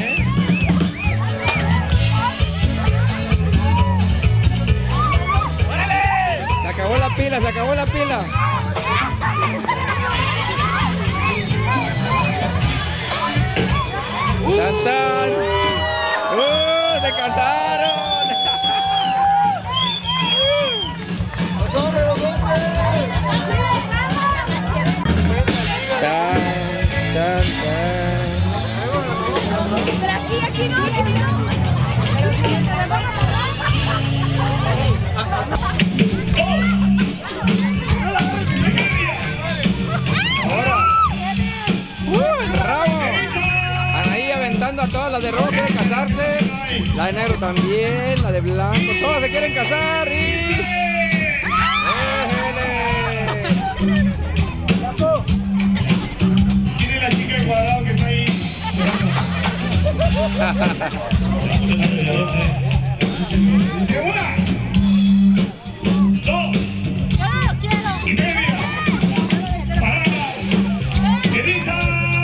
Se acabó la pila. ¡Tan! ¡Se cantaron! ¡Los hombres! ¡Tan! Pero aquí no. Pero si te la van a ¡El rabo! Anaí aventando a todas las de rojo, quieren casarse. La de negro también, la de blanco, todas se quieren casar y... Mire la chica de cuadrado que está ahí. ¡Una! ¡Dos! ¡Y media! ¡Paradas! ¡Grita!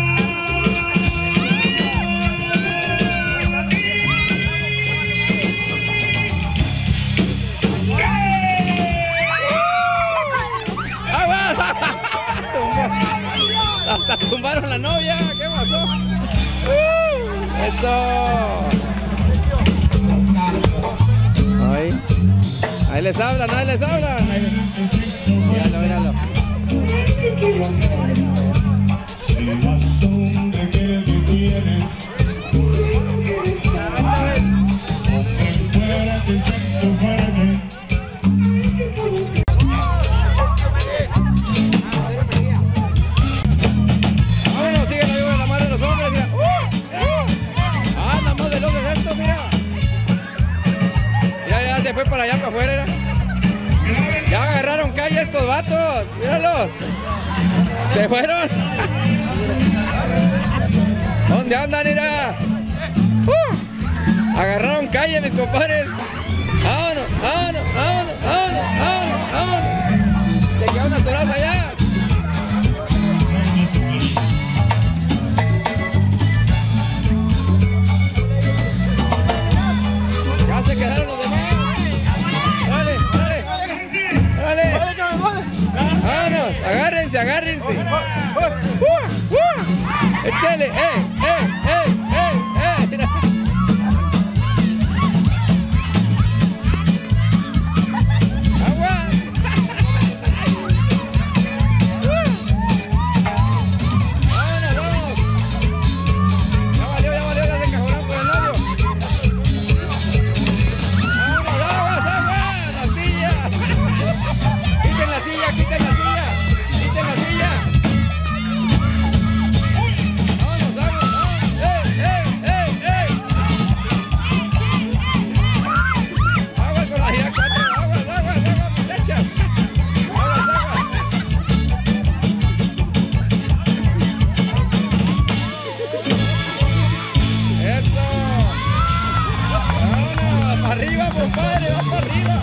Hasta tumbaron la novia, ¿qué pasó? Eso. Ahí les hablan. Míralo, míralo. Si la sombra que tienes, fuera de sexo fuerte. Vámonos, síguelo, vivo en la mano de los hombres, mira. Ah, nada más veloces esto, mira. Ya se fue para allá, para afuera, mira. Ya agarraron calle estos vatos, míralos. Se fueron. ¿Dónde andan, mira? Agarraron calle, mis compadres. Vámonos, vámonos, vámonos, vámonos, vámonos, vámonos. Se quedaron atorados allá. Ya se quedaron los demás. Dale, dale. Dale. Vámonos, agárrense, agárrense. Échale, mira. Agua. Vámonos, vamos. Ya valió, ya se encajonaron por el novio. Vámonos, aguas, aguas, la silla. Quiten la silla, quiten la silla. Quiten la silla. Vámonos, vámonos, aguas con la gira 4, aguas, aguas, muchachas. Aguas, aguas. Eso. Vámonos, para arriba, compadre, va para arriba.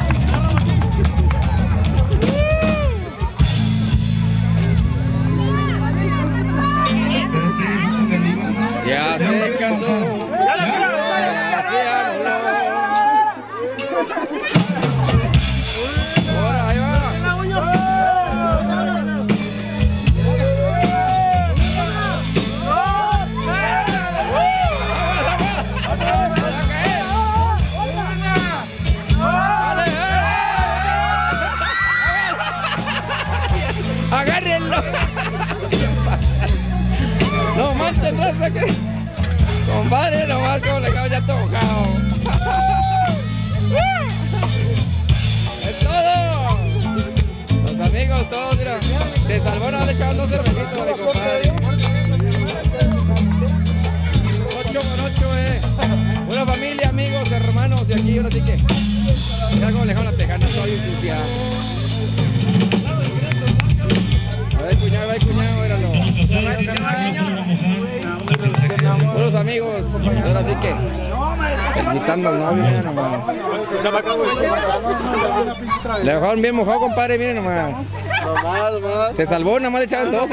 Ya se casó. Ahora, ahí va. Agárrenlo. No manches, raza, que compadre, nomás como le acabo ya tocado. Es todo. Los amigos, todos, mira. Se salvó, no le echaban 2 cervecitos, mi compadre. 8 con 8, Una familia, amigos, hermanos, y aquí ahora sí que. Mira cómo le dejaron la tejana, toda bien sucia. A ver, cuñado, éralo. Todos los amigos, ahora sí que felicitando al novio, miren nomás. Le dejaron bien mojado, compadre, miren nomás. Se salvó, nada más le echaban 2,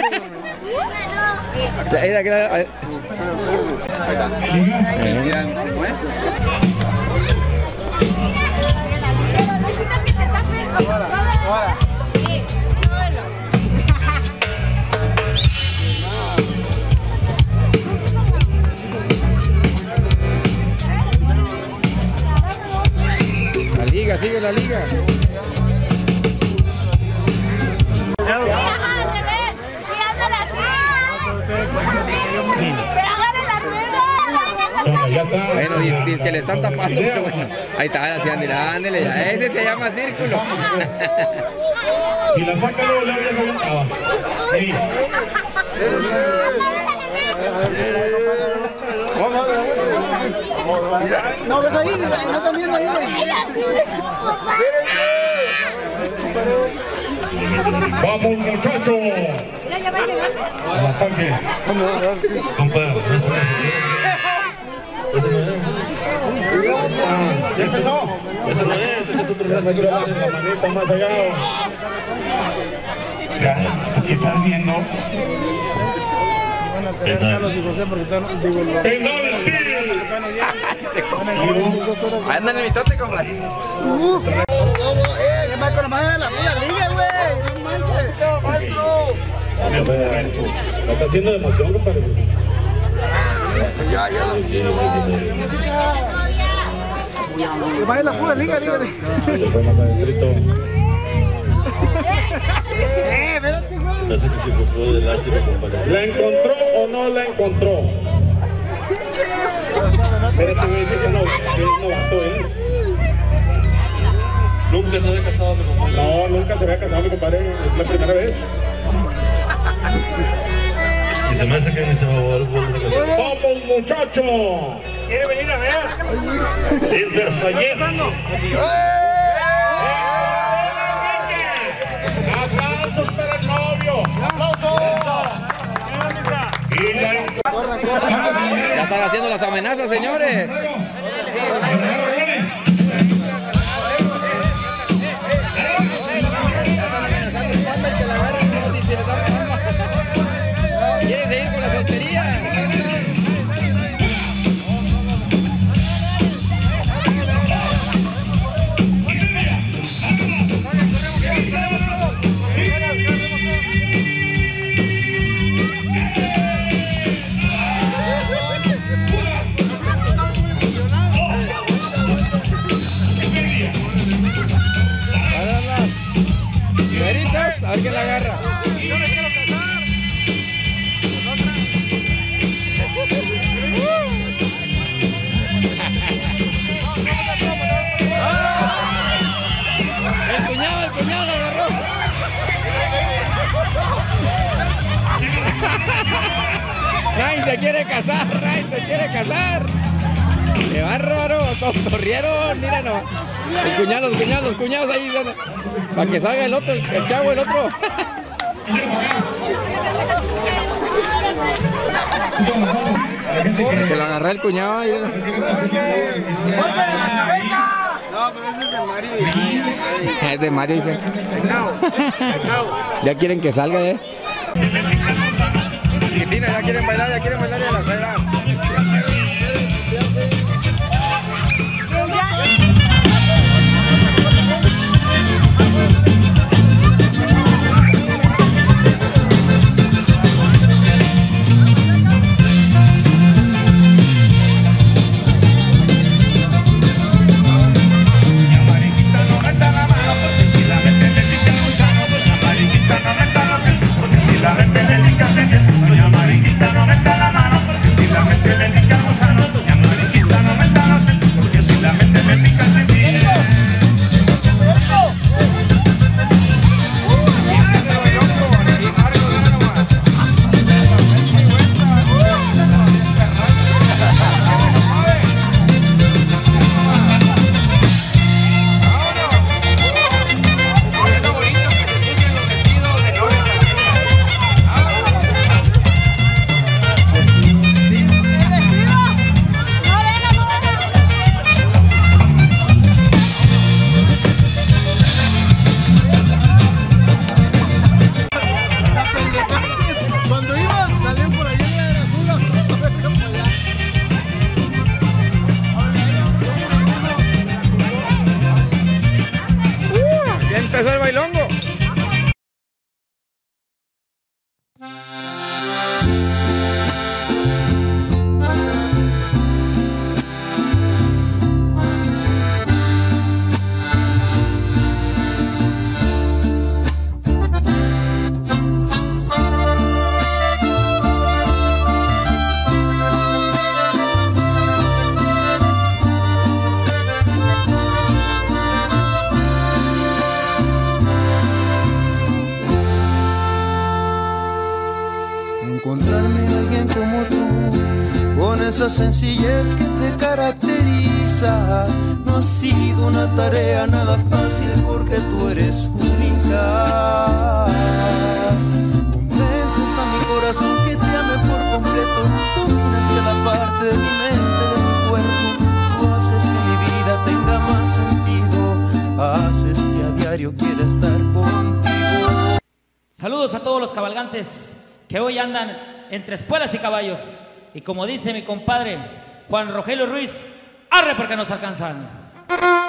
La liga, sigue la liga. Bueno, dice que le están tapando, pero bueno, ahí está, así, ándale, ya, ese se llama círculo. Si la saca luego, ya se aventaba. Sí. No, ves ahí, no están viendo ahí. Vamos, muchachos. Al ataque. Compadre, ese no es. ¿Ya empezó? Ese no es, ese es otro clásico. La manita más allá. ¿Tú qué estás viendo? Andan en mi tote, compadre. ¿Qué más con la madre de la liga, güey? No manches, maestro. En esos momentos. La está haciendo de emoción, compadre. Ya lo... Que vaya la pura liga, dígale. Sí, fue más adentrito. Hace que se encontró de lástima, compadre. ¿La encontró o no la encontró? Espérate, güey, ese no novato, ¿eh? Nunca se había casado, mi compadre. No, nunca se había casado, mi compadre. Es la primera vez. Y se me hace que ni se va a volver a casar. ¡Vamos, muchacho! ¿Quiere venir a ver? Es Versalles. ¡Aplausos para el novio! ¡Aplausos! Ya están haciendo las amenazas, señores. ¿Quieren seguir con la soltería? A ver quién la agarra. Yo me quiero casar. El cuñado la agarró. Ryan se quiere casar. ¡Qué bárbaro! Todos corrieron, mira nomás. Los cuñados ahí, para que salga el otro, el chavo, el otro. Que lo agarré el cuñado ahí. No, pero ese es de Mario. Es de Mario, dice. Ya quieren que salga, Argentina, ya quieren bailar a la acera. Empezó el bailongo. Encontrarme a alguien como tú, con esa sencillez que te caracteriza, no ha sido una tarea nada fácil porque tú eres única. Convences a mi corazón que te ame por completo, dominas cada parte de mi mente, de mi cuerpo. Tú haces que mi vida tenga más sentido, haces que a diario quiera estar contigo. Saludos a todos los cabalgantes que hoy andan entre espuelas y caballos. Y como dice mi compadre Juan Rogelio Ruiz, arre porque nos alcanzan.